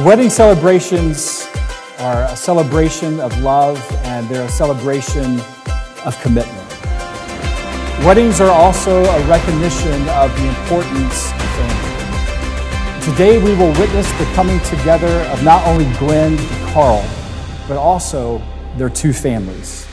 Well, wedding celebrations are a celebration of love, and they're a celebration of commitment. Weddings are also a recognition of the importance of family. Today we will witness the coming together of not only Gwen and Carl, but also their two families.